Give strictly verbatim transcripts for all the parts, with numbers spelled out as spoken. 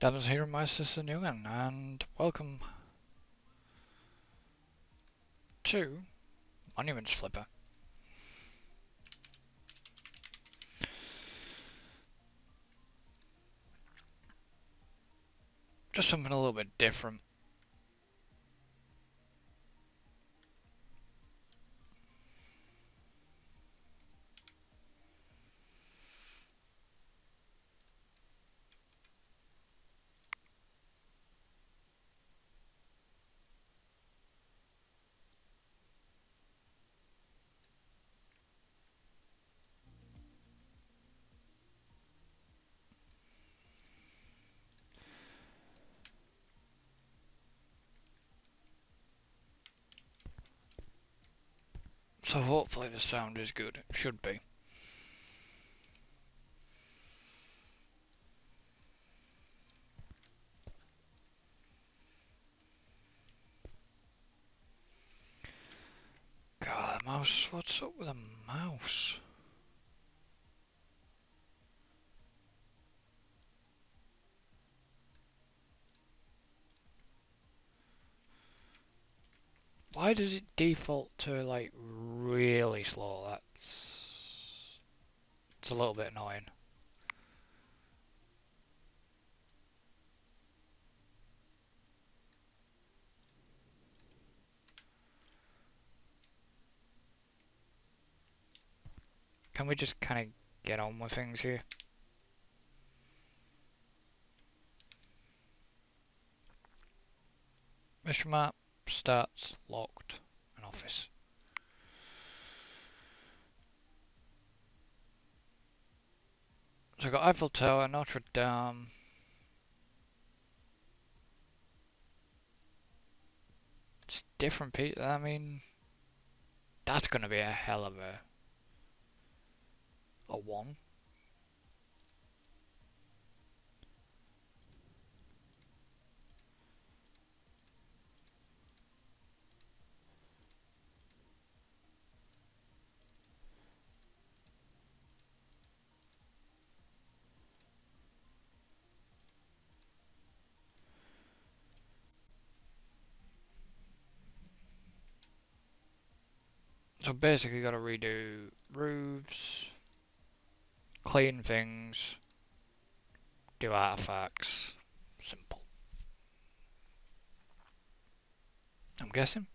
Dames hier, my sister Newman, and welcome to Monuments Flipper. Just something a little bit different. So hopefully the sound is good. It should be. God, mouse, what's up with a mouse? Why does it default to like really slow? That's it's a little bit annoying. Can we just kind of get on with things here? Mission map, stats, locked, and office. So I've got Eiffel Tower, Notre Dame. It's different people. I mean, that's gonna be a hell of a a one. So basically got to redo roofs, clean things, do artifacts. Simple. I'm guessing.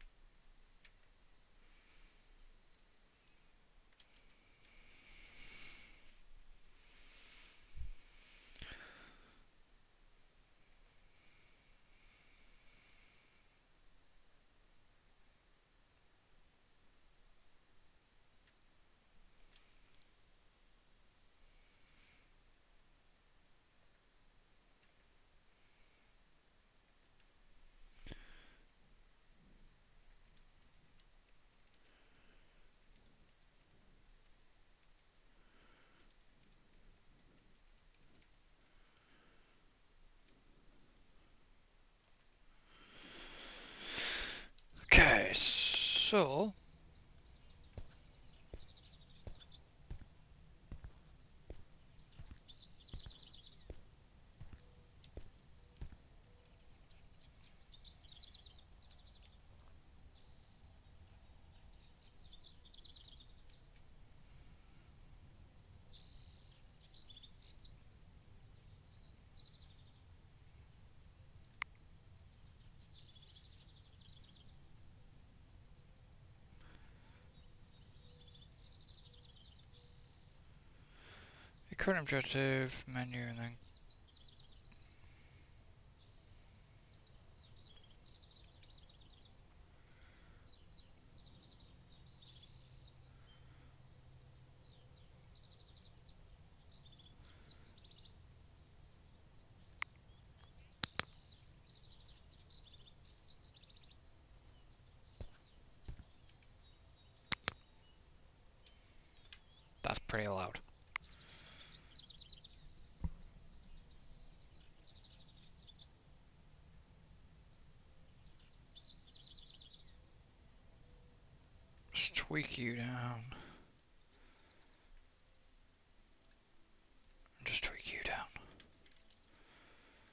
Okay, so the current objective menu and then that's pretty loud. Just tweak you down. Just tweak you down.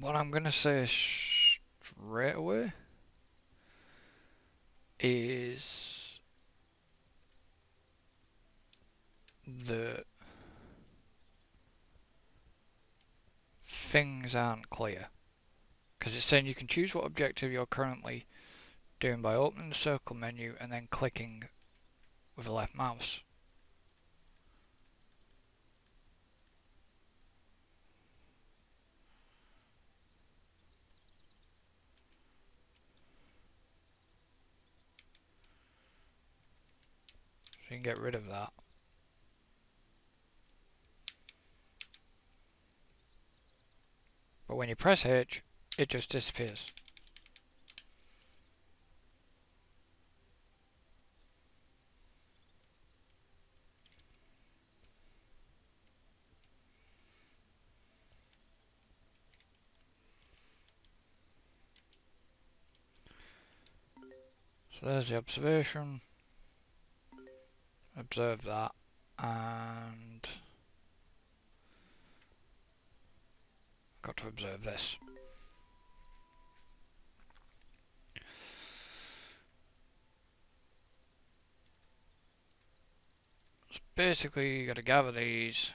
what I'm gonna say straight away is that things aren't clear. Because it's saying you can choose what objective you're currently doing by opening the circle menu and then clicking with the left mouse. So you can get rid of that. But when you press H, it just disappears. So there's the observation. Observe that. And I've got to observe this. So basically you got to gather these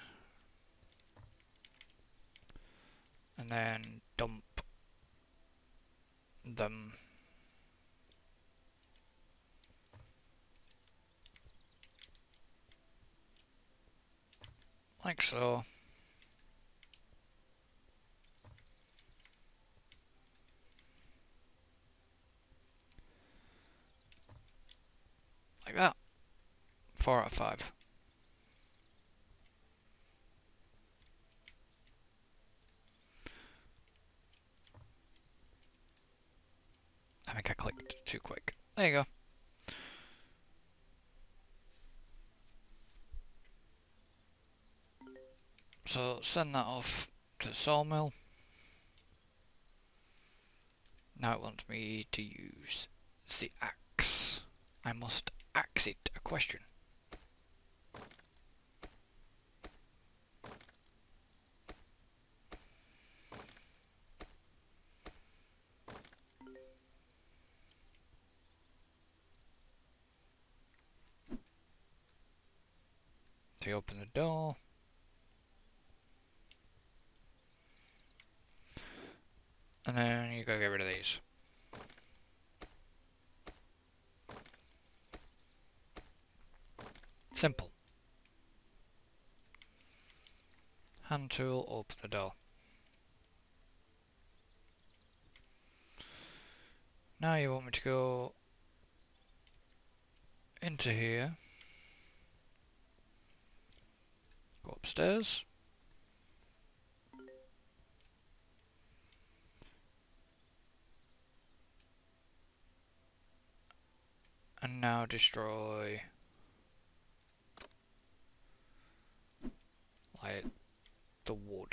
and then dump them like so. Like that. Four out of five. I think I clicked too quick. There you go. So send that off to the sawmill. Now it wants me to use the axe. I must axe it a question. So you open the door. And then you gotta get rid of these. Simple. Hand tool, open the door. Now you want me to go into here. Go upstairs. And now destroy like the wood.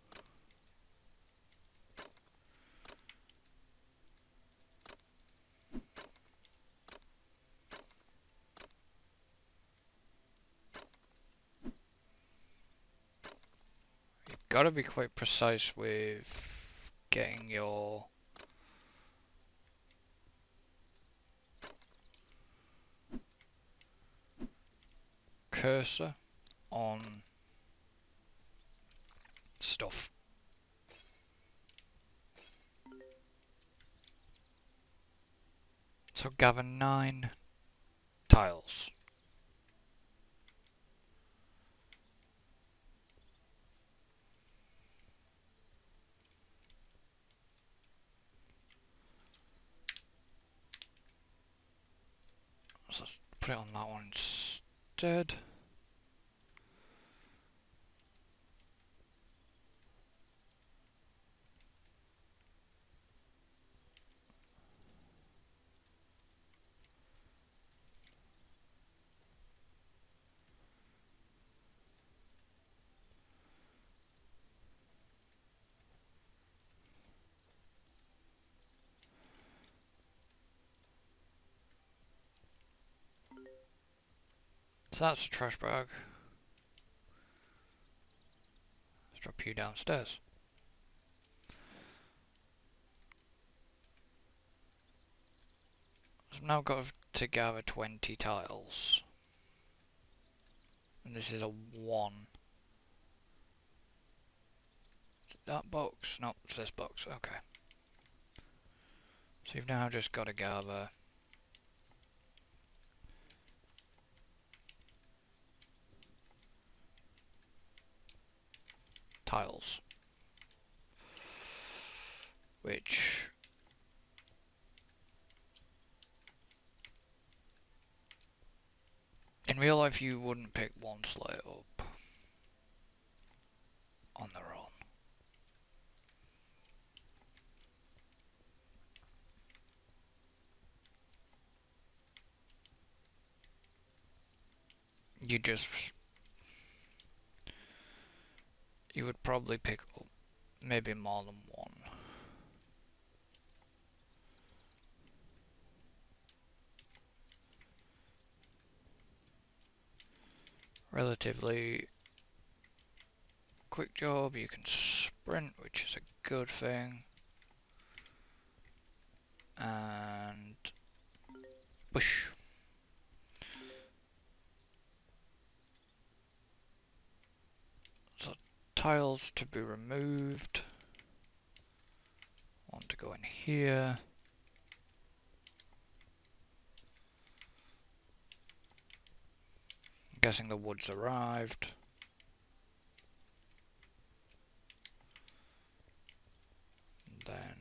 You've got to be quite precise with getting your cursor on stuff. So gather nine tiles. So let's put it on that one instead. So that's a trash bag. Let's drop you downstairs. I've now got to gather twenty tiles. And this is a one. Is it that box? No, it's this box. Okay. So you've now just got to gather tiles. Which in real life you wouldn't pick one slate up on their own. You just you would probably pick up maybe more than one. Relatively quick job, you can sprint, which is a good thing. And push. So tiles to be removed. One to go in here. I'm guessing the wood's arrived. And then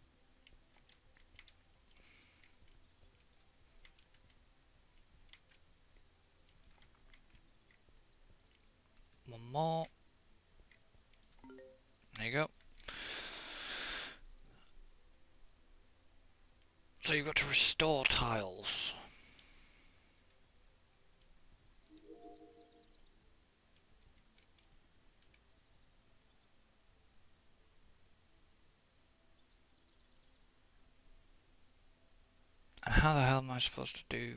one more. There you go. So you've got to restore tiles. And how the hell am I supposed to do?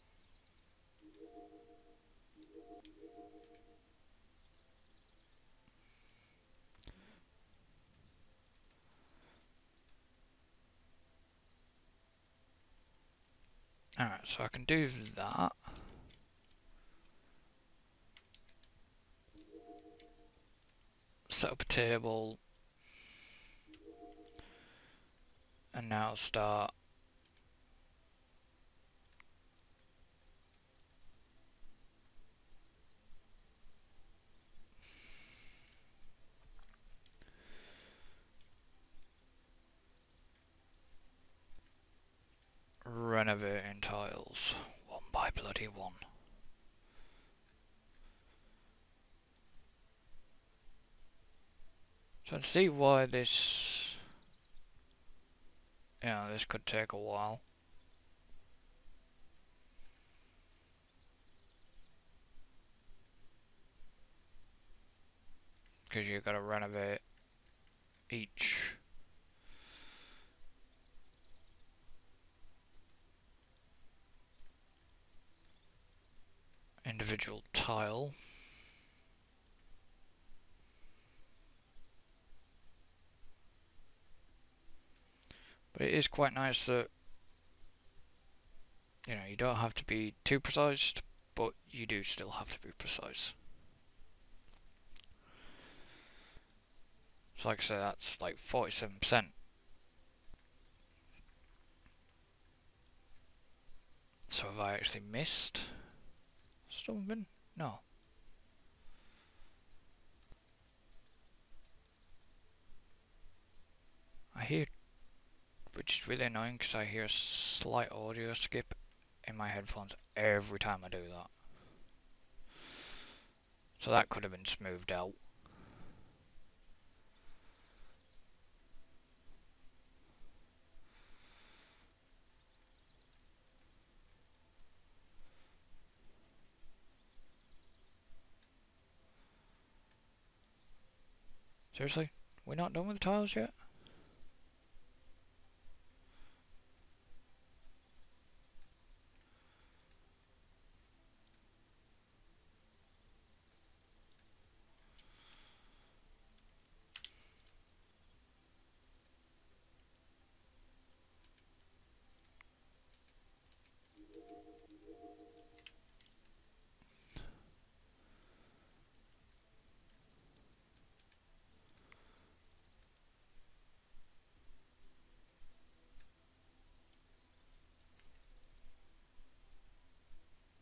Alright, so I can do that. Set up a table. And now start renovating tiles. One by bloody one. So I see why this, you know, this could take a while. Because you've got to renovate each individual tile. But it is quite nice that, you know, you don't have to be too precise, but you do still have to be precise. So like I say, that's like forty-seven percent. So have I actually missed something? No. I hear, which is really annoying because I hear a slight audio skip in my headphones every time I do that. So that could have been smoothed out. Seriously? We're not done with the tiles yet?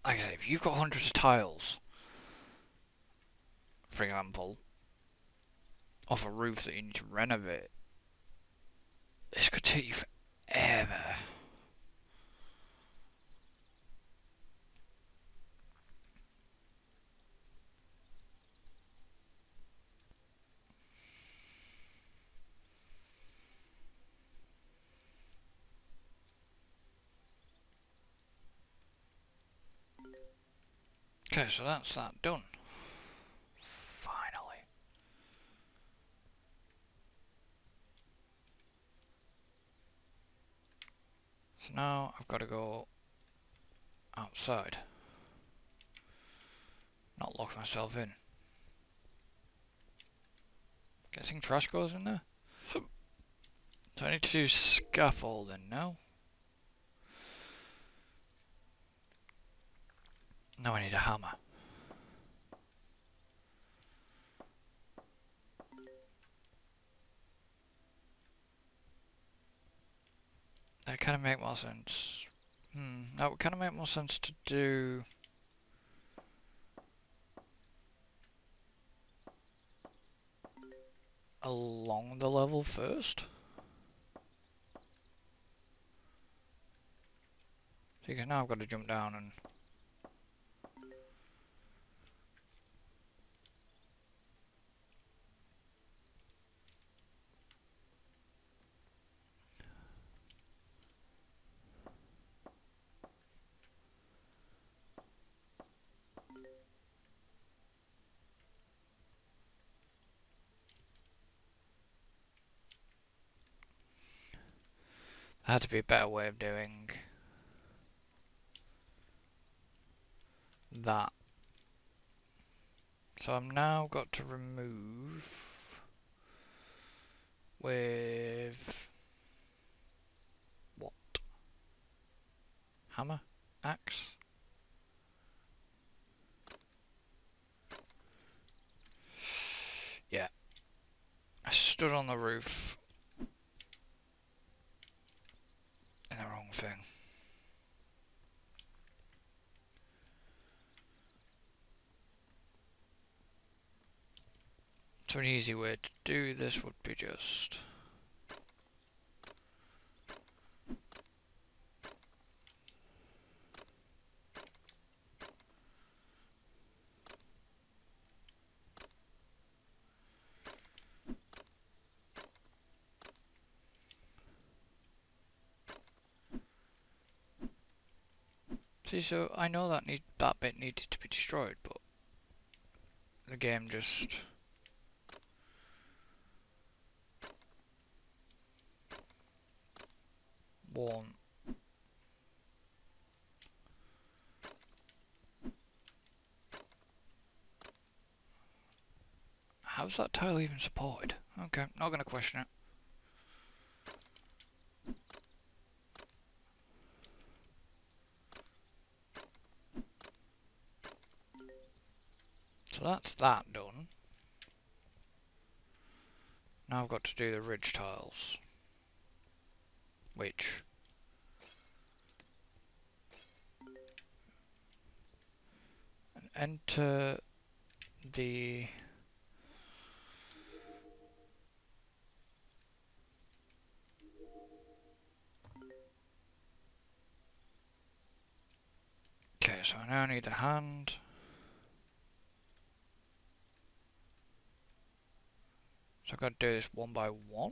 like I say, if you've got hundreds of tiles, for example, off a roof that you need to renovate, this could take you forever. Okay, so that's that done. Finally. So now I've got to go outside. Not lock myself in. Guessing trash goes in there? So I need to do scaffolding now. Now I need a hammer. That kind of make more sense. Hmm, that would kind of make more sense to do along the level first. Because now I've got to jump down and... There had to be a better way of doing that. So I'm now got to remove with what? Hammer? Axe? Yeah. I stood on the roof in the wrong thing. So an easy way to do this would be just... See, so I know that need that bit needed to be destroyed, but the game just won't. How's that tile even supported? Okay, not gonna question it. So that's that done. Now I've got to do the ridge tiles. Which... and enter the... Okay, so I now need a hand. So I've got to do this one by one.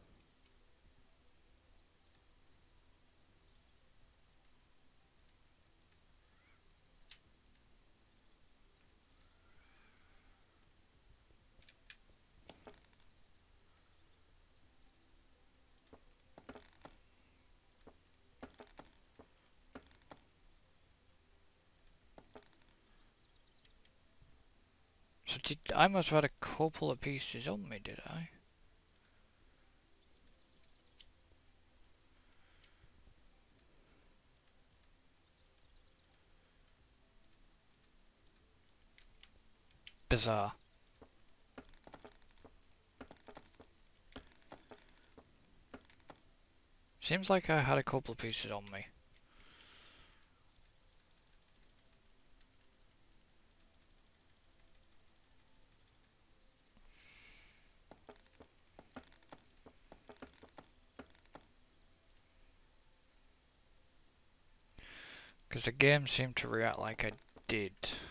So did I must have had a couple of pieces on me, did I? Bizarre. Seems like I had a couple of pieces on me. Because the game seemed to react like I did.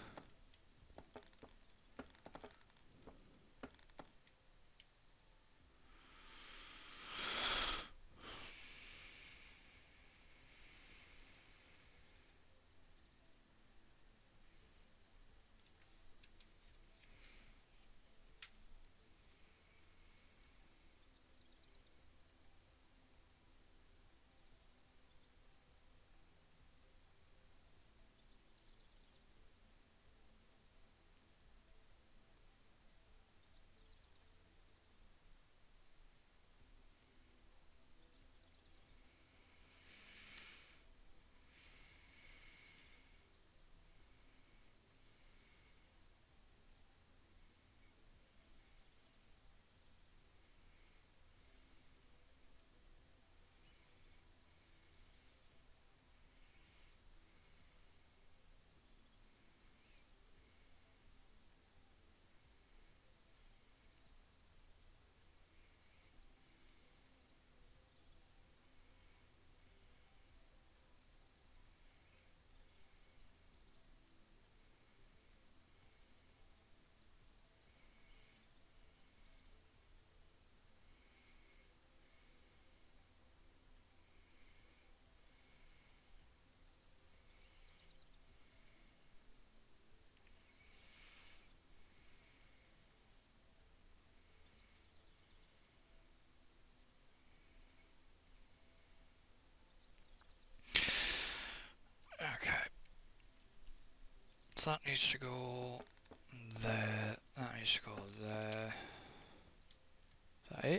Okay. So that needs to go there. That needs to go there. Is that it?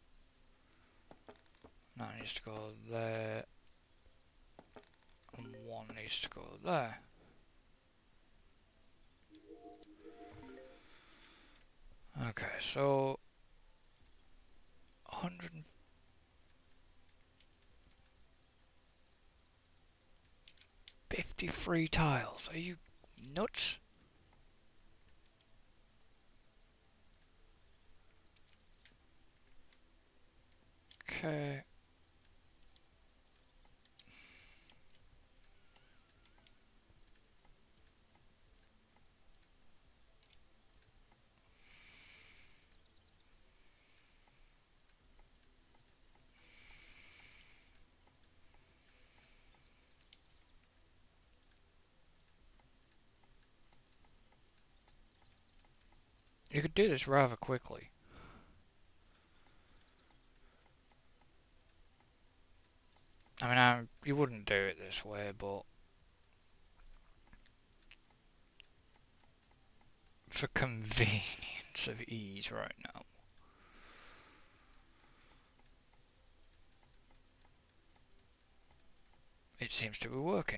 That needs to go there. And one needs to go there. Okay, so one hundred fifty-three tiles. Are you nuts? Okay. You could do this rather quickly. I mean, I, you wouldn't do it this way, but for convenience of ease right now. It seems to be working.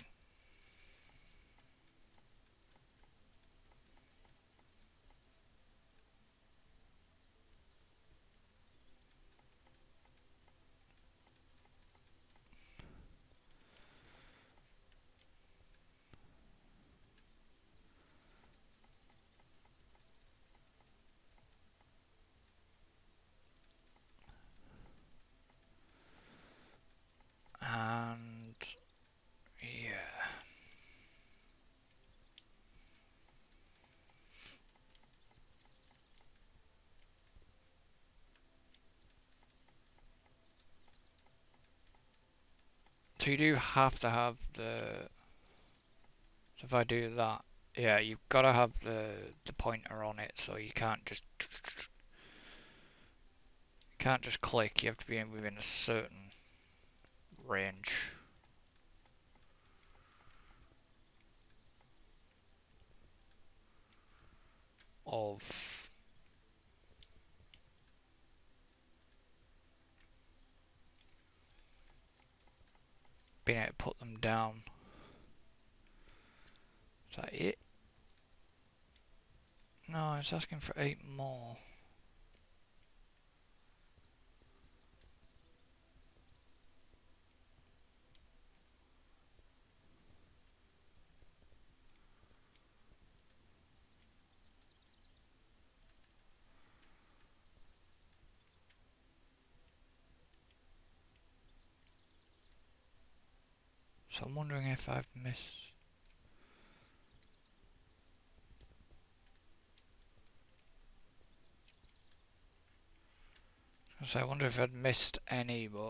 And yeah. So you do have to have the. So if I do that, yeah, you've got to have the the pointer on it, so you can't just can't just click. You have to be in within a certain range of being able to put them down. Is that it? No, it's asking for eight more. So I'm wondering if I've missed... So I wonder if I'd missed any, but...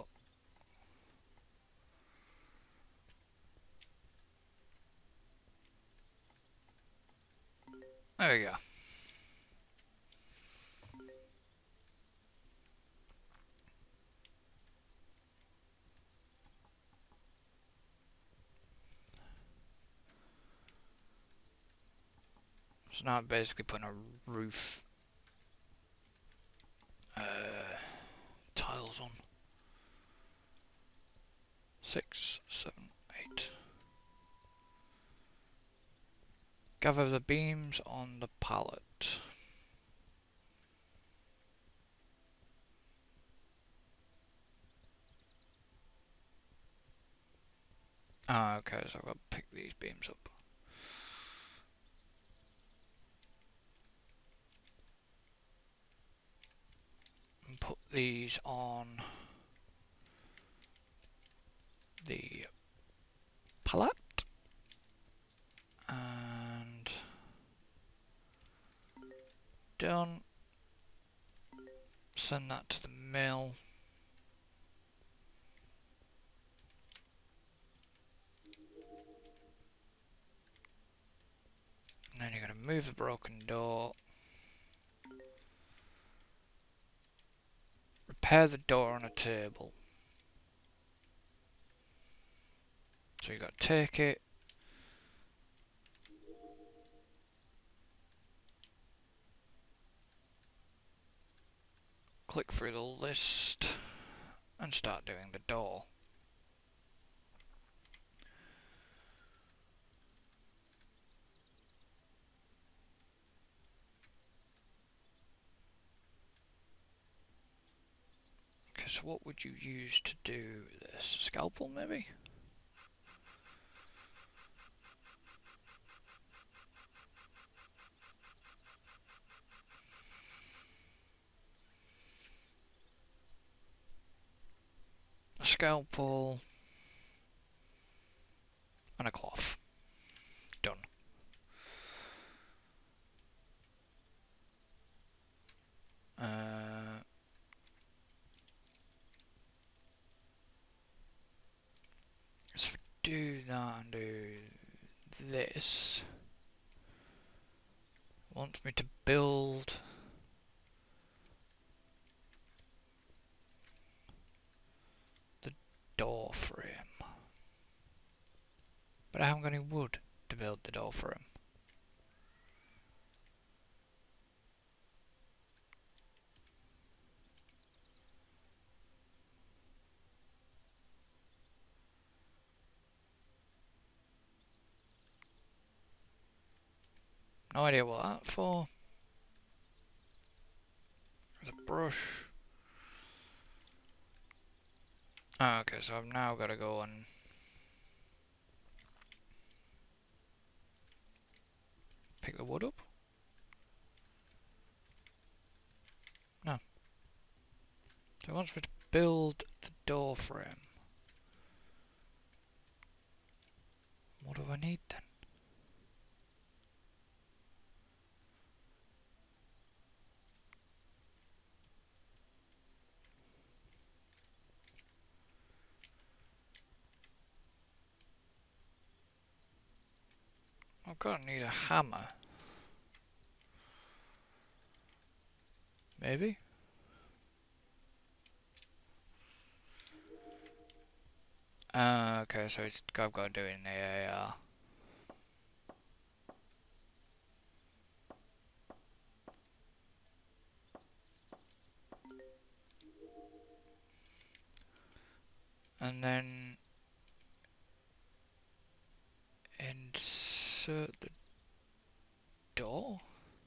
There we go. So now I'm basically putting a roof uh, tiles on. Six, seven, eight. Gather the beams on the pallet. Ah, okay, so I've got to pick these beams up. And put these on the pallet. And done. Send that to the mill. And then you're going to move the broken door. Repair the door on a table. So you've got to take it. Click through the list. And start doing the door. Okay, so what would you use to do this? Scalpel, maybe? A scalpel. And a cloth. Done. Uh, so if we do that and do this, it wants me to build the door frame. But I haven't got any wood to build the door frame. No idea what that's for. There's a brush. Ah, okay, so I've now got to go and pick the wood up. No. So it wants me to build the door frame. What do I need then? I've got to need a hammer. Maybe? Ah, uh, okay, so it's, I've got to do it in the A R. And then insert the door?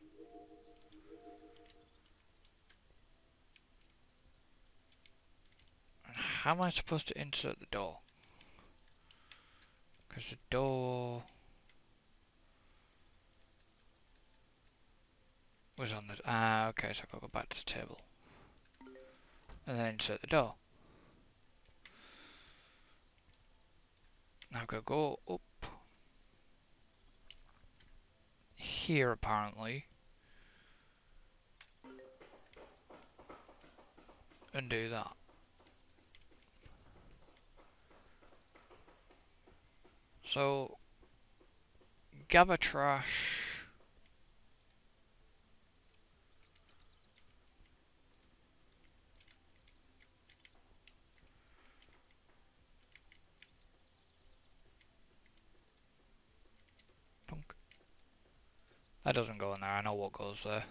And how am I supposed to insert the door? Because the door was on the... Ah, okay, so I've got to go back to the table. And then insert the door. Now I've got to go up here apparently and do that. So gather trash. Dunk. That doesn't go in there, I know what goes there.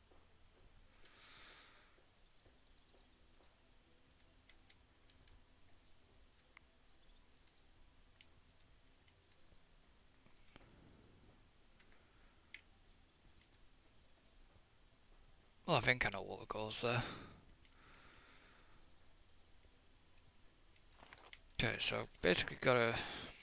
Well, I think I know what goes there. Okay, so basically gotta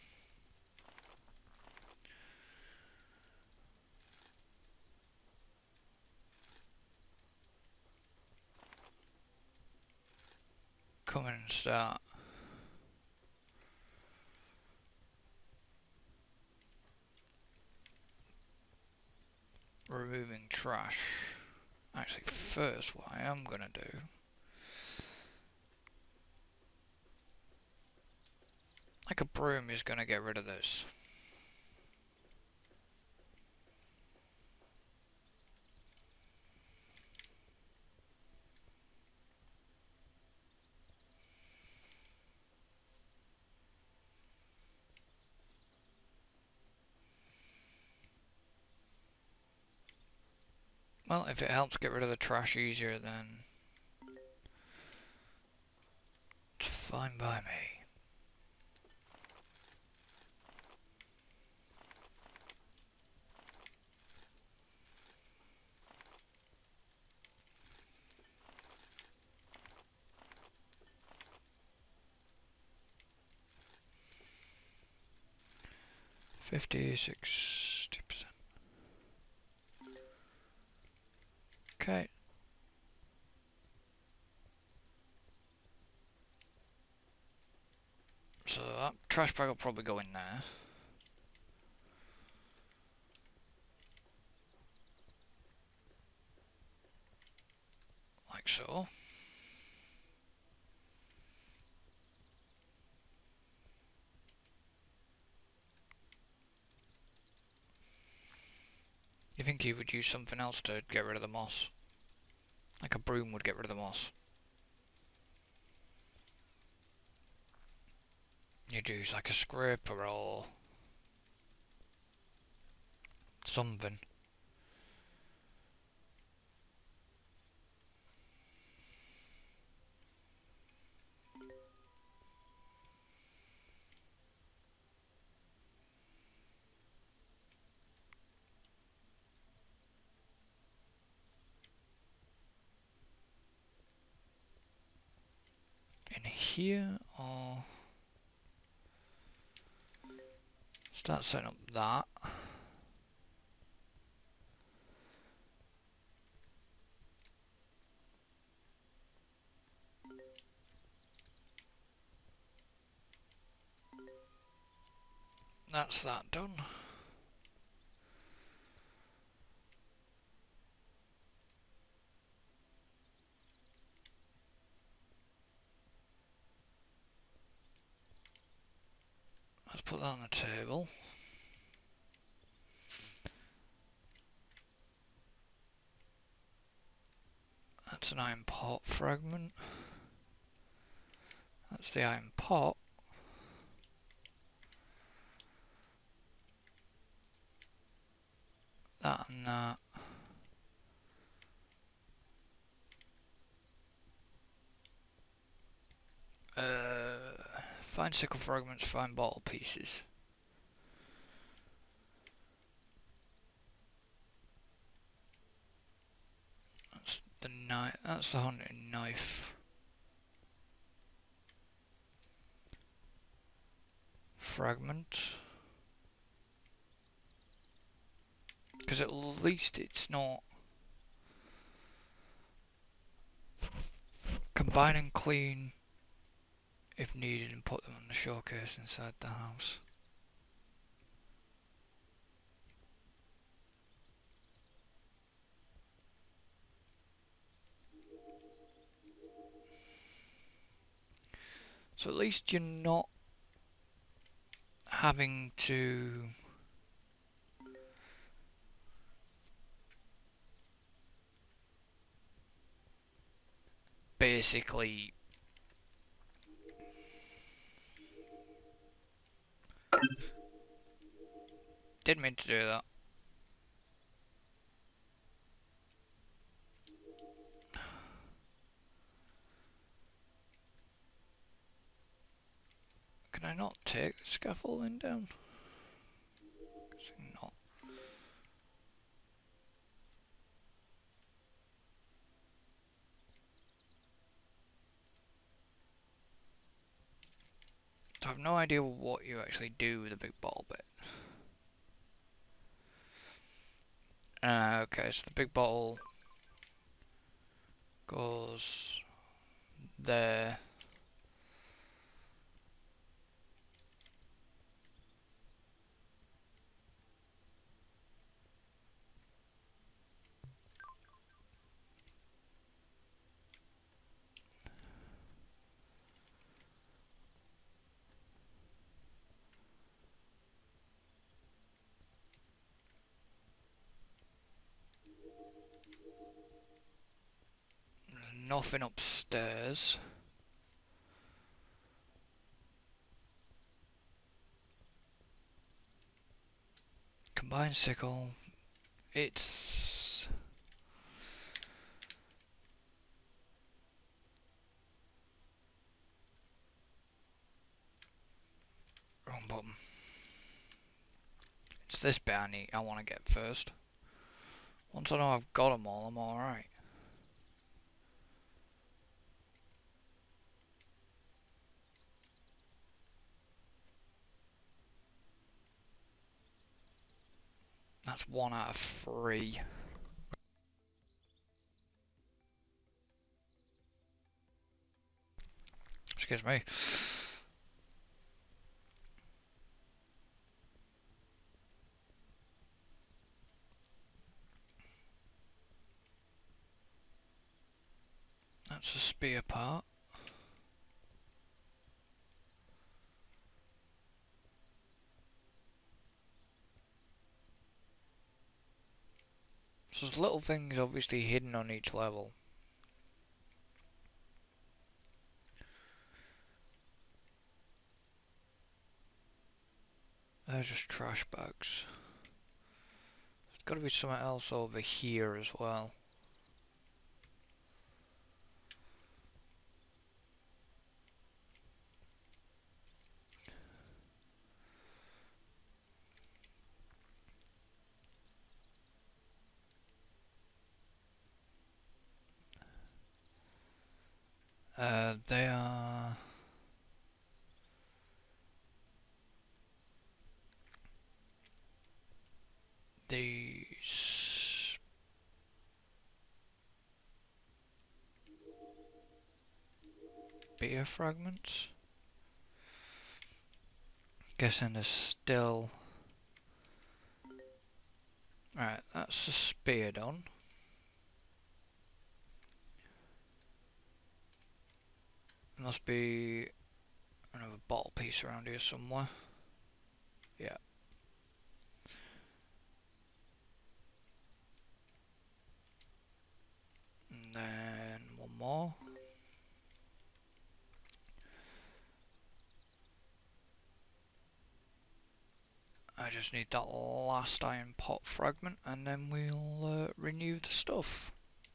come in and start removing trash. Actually, first what I am gonna do, like a broom is gonna get rid of this. Well, if it helps get rid of the trash easier, then it's fine by me. fifty, sixty percent. Okay. So that trash bag will probably go in there. Like so. You think you would use something else to get rid of the moss? Like a broom would get rid of the moss. You'd use like a scraper or something. In here or start setting up that. That's that done. Let's put that on the table. That's an iron pot fragment. That's the iron pot. That and that. Uh, fine sickle fragments, fine bottle pieces. That's the knife. That's the hunting knife. Fragment. Because at least it's not combine and clean if needed and put them on the showcase inside the house. So at least you're not having to basically didn't mean to do that. Can I not take the scaffolding down? Not. So I have no idea what you actually do with the big bottle bit. Uh, okay, so the big bottle goes there. There's nothing upstairs. Combined sickle. It's wrong button. It's this bit I need. I want to get first. Once I know I've got them all, I'm all right. That's one out of three. Excuse me. That's a spear part. So there's little things obviously hidden on each level. They're just trash bags. There's got to be something else over here as well. Uh, they are... These... Spear fragments? Guessing there's still... Right, that's the spear done. Must be another bottle piece around here somewhere. Yeah. And then one more. I just need that last iron pot fragment and then we'll uh, renew the stuff.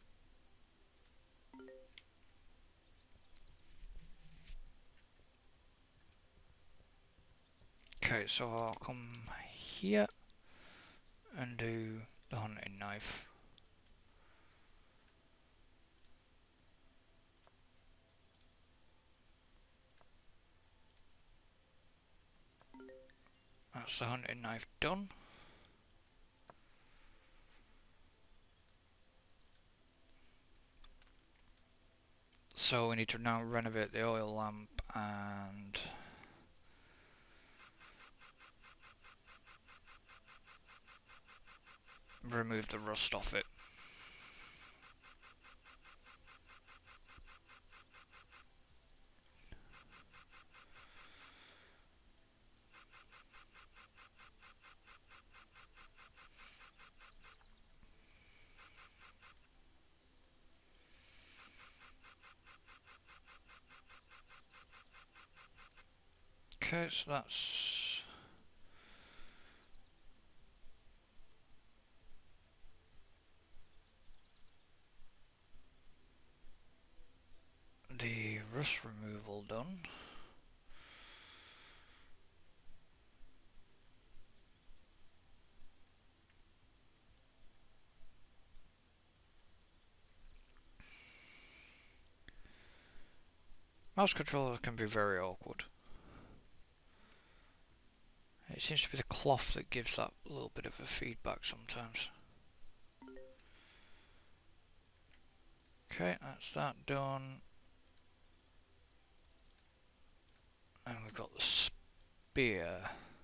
Okay, so I'll come here and do the hunting knife. That's the hunting knife done. So we need to now renovate the oil lamp and remove the rust off it. Okay, so that's the rust removal done. Mouse controllers can be very awkward. It seems to be the cloth that gives that little bit of a feedback sometimes. Okay, that's that done. And we've got the spear.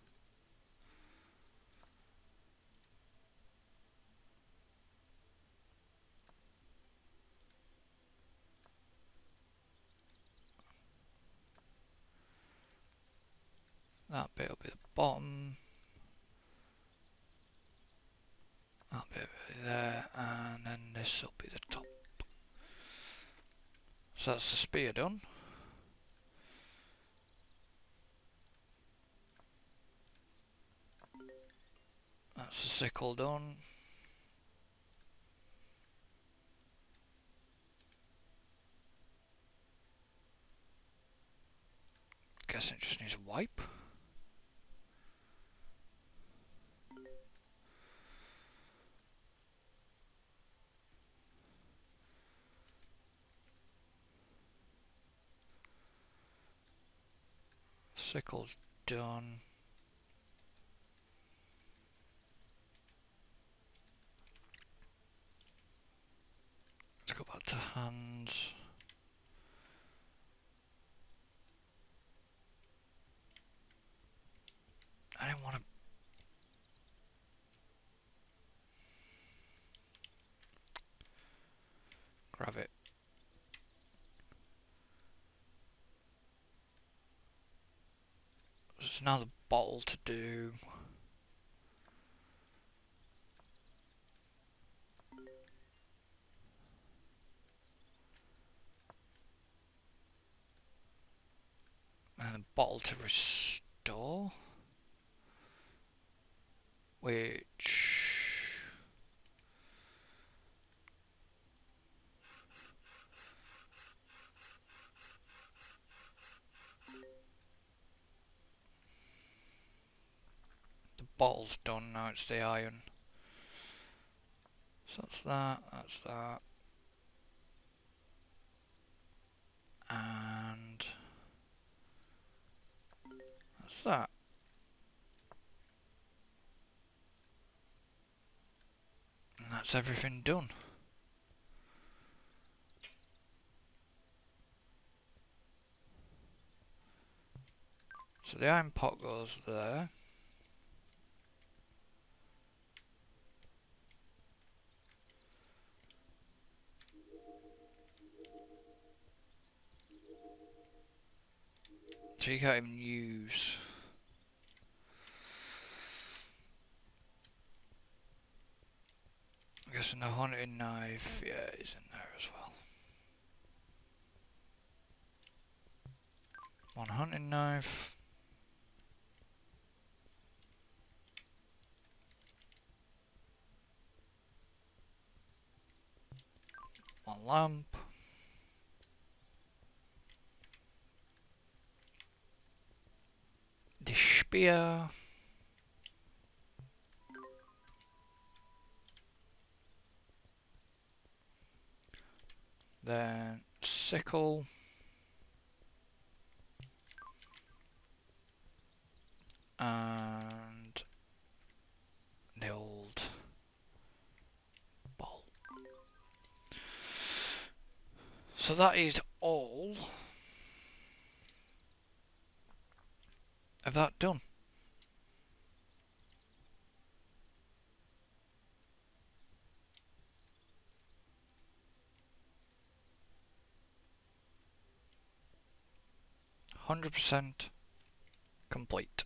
That bit will be the bottom. That bit will be there, and then this will be the top. So that's the spear done. That's the sickle done. Guessing it just needs a wipe. Sickle's done. Let's go back to hands. I didn't want to grab it. It's now the bottle to do. And a bottle to restore. Which... The bottle's done, now it's the iron. So that's that, that's that. And... that's that. And that's everything done. So the iron pot goes there. So you can't even use... I guess the hunting knife, yeah, is in there as well. One hunting knife. One lamp. The spear. Then sickle. And the old bolt. So that is all of that done. one hundred percent complete.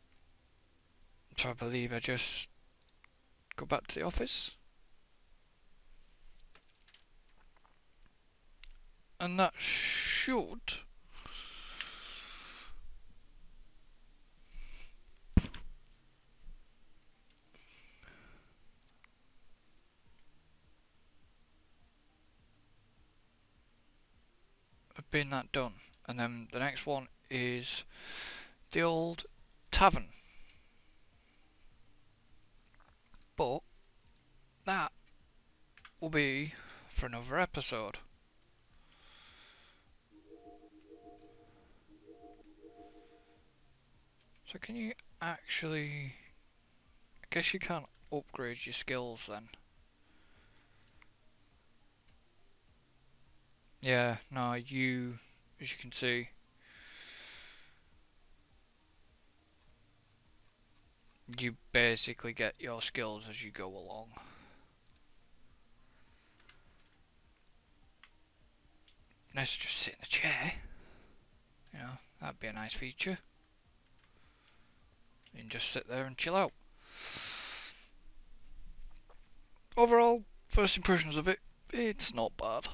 So I believe I just go back to the office. And that should have been that done. And then the next one is the old tavern. But that will be for another episode. So can you actually... I guess you can't upgrade your skills then. Yeah, no, you, as you can see, you basically get your skills as you go along. Nice to just sit in a chair. You know, that'd be a nice feature. You can just sit there and chill out. Overall, first impressions of it, it's not bad.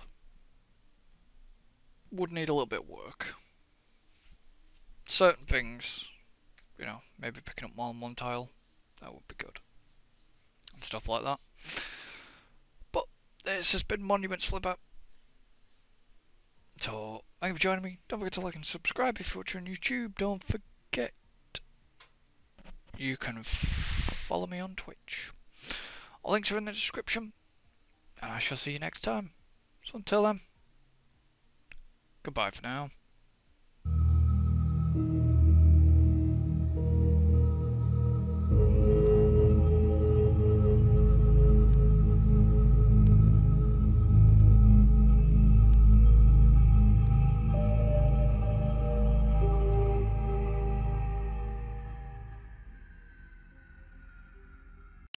Would need a little bit of work. Certain things, you know, maybe picking up more than one tile, that would be good. And stuff like that. But this has been Monuments Flipper. So, thank you for joining me. Don't forget to like and subscribe if you're watching on YouTube. Don't forget, you can follow me on Twitch. All links are in the description. And I shall see you next time. So until then, goodbye for now.